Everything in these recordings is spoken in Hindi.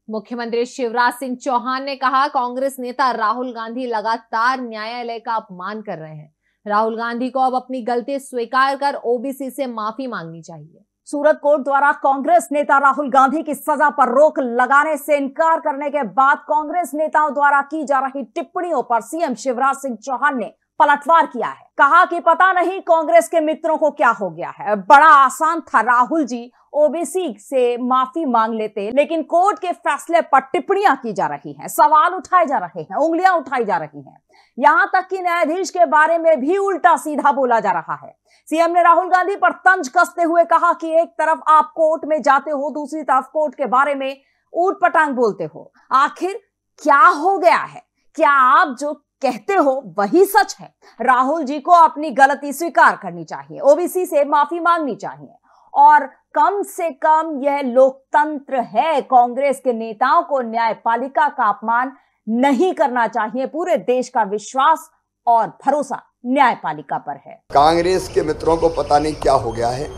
मुख्यमंत्री शिवराज सिंह चौहान ने कहा, कांग्रेस नेता राहुल गांधी लगातार न्यायालय का अपमान कर रहे हैं। राहुल गांधी को अब अपनी गलती स्वीकार कर ओबीसी से माफी मांगनी चाहिए। सूरत कोर्ट द्वारा कांग्रेस नेता राहुल गांधी की सजा पर रोक लगाने से इनकार करने के बाद कांग्रेस नेताओं द्वारा की जा रही टिप्पणियों पर सीएम शिवराज सिंह चौहान ने पलटवार किया है। कहा कि पता नहीं कांग्रेस के मित्रों को क्या हो गया है, बड़ा आसान था राहुल जी ओबीसी से माफी मांग लेते, लेकिन कोर्ट के फैसले पर टिप्पणियां की जा रही हैं, सवाल उठाए जा रहे हैं, उंगलियां उठाई जा रही हैं, यहां तक कि न्यायाधीश के बारे में भी उल्टा सीधा बोला जा रहा है। सीएम ने राहुल गांधी पर तंज कसते हुए कहा कि एक तरफ आप कोर्ट में जाते हो, दूसरी तरफ कोर्ट के बारे में ऊट पटांग बोलते हो, आखिर क्या हो गया है? क्या आप जो कहते हो वही सच है? राहुल जी को अपनी गलती स्वीकार करनी चाहिए, ओबीसी से माफी मांगनी चाहिए और कम से कम यह लोकतंत्र है। कांग्रेस के नेताओं को न्यायपालिका का अपमान नहीं करना चाहिए। पूरे देश का विश्वास और भरोसा न्यायपालिका पर है। कांग्रेस के मित्रों को पता नहीं क्या हो गया है,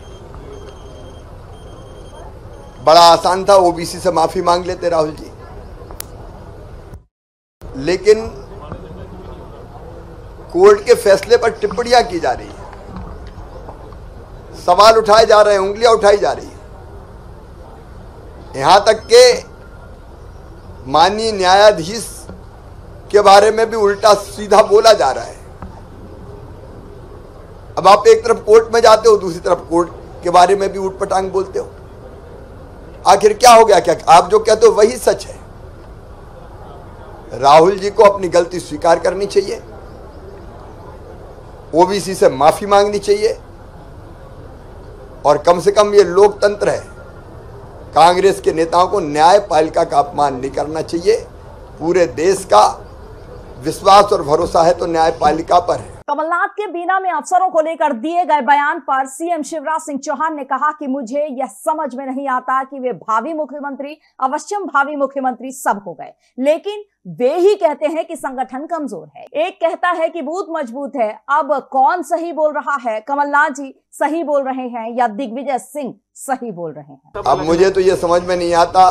बड़ा आसान था ओबीसी से माफी मांग लेते राहुल जी, लेकिन कोर्ट के फैसले पर टिप्पणियां की जा रही है, सवाल उठाए जा रहे हैं, उंगलियां उठाई जा रही है, यहां तक के माननीय न्यायाधीश के बारे में भी उल्टा सीधा बोला जा रहा है। अब आप एक तरफ कोर्ट में जाते हो, दूसरी तरफ कोर्ट के बारे में भी ऊटपटांग बोलते हो, आखिर क्या हो गया? क्या आप जो कहते हो वही सच है? राहुल जी को अपनी गलती स्वीकार करनी चाहिए, ओबीसी से माफी मांगनी चाहिए और कम से कम ये लोकतंत्र है, कांग्रेस के नेताओं को न्यायपालिका का अपमान नहीं करना चाहिए। पूरे देश का विश्वास और भरोसा है तो न्यायपालिका पर है। कमलनाथ के बीना में अफसरों को लेकर दिए गए बयान पर सीएम शिवराज सिंह चौहान ने कहा कि मुझे यह समझ में नहीं आता कि वे भावी मुख्यमंत्री, अवश्यम भावी मुख्यमंत्री सब हो गए, लेकिन वे ही कहते हैं कि संगठन कमजोर है। एक कहता है कि बूथ मजबूत है। अब कौन सही बोल रहा है? कमलनाथ जी सही बोल रहे हैं या दिग्विजय सिंह सही बोल रहे हैं? अब मुझे तो यह समझ में नहीं आता,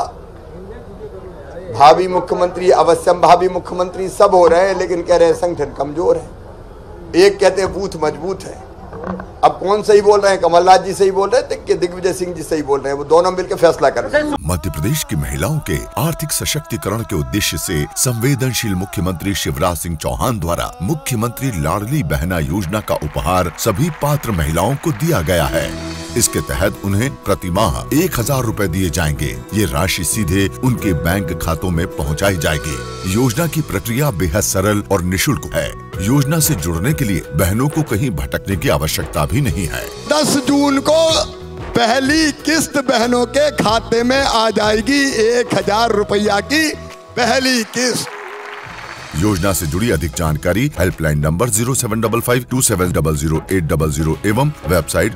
भावी मुख्यमंत्री, अवश्यम भावी मुख्यमंत्री सब हो रहे हैं, लेकिन कह रहे हैं संगठन कमजोर है। एक कहते हैं बूथ मजबूत है। अब कौन सही बोल रहे हैं? कमलनाथ जी सही बोल रहे हैं कि दिग्विजय सिंह जी सही बोल रहे हैं? वो दोनों मिलकर फैसला कर रहे हैं। मध्य प्रदेश की महिलाओं के आर्थिक सशक्तिकरण के उद्देश्य से संवेदनशील मुख्यमंत्री शिवराज सिंह चौहान द्वारा मुख्यमंत्री लाडली बहना योजना का उपहार सभी पात्र महिलाओं को दिया गया है। इसके तहत उन्हें प्रति माह 1000 रुपए दिए जाएंगे। ये राशि सीधे उनके बैंक खातों में पहुंचाई जाएगी। योजना की प्रक्रिया बेहद सरल और निःशुल्क है। योजना से जुड़ने के लिए बहनों को कहीं भटकने की आवश्यकता भी नहीं है। 10 जून को पहली किस्त बहनों के खाते में आ जाएगी, 1000 रुपया की पहली किस्त। योजना से जुड़ी अधिक जानकारी हेल्पलाइन नंबर 075527000800 एवं वेबसाइट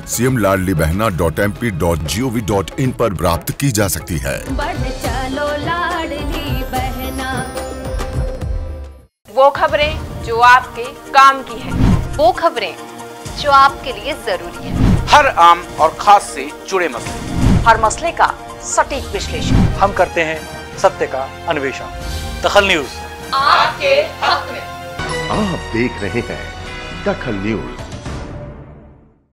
cmladlibehna.mp.gov.in पर प्राप्त की जा सकती है। बढ़ चलो लाडली बहना। वो खबरें जो आपके काम की है, वो खबरें जो आपके लिए जरूरी है, हर आम और खास से जुड़े मसले, हर मसले का सटीक विश्लेषण हम करते हैं, सत्य का अन्वेषण। दखल न्यूज आपके हक में। आप देख रहे हैं दखल न्यूज।